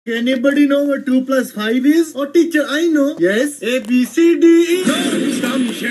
Anybody know what 2 plus 5 is? Oh teacher, I know. Yes. A, B, C, D, E.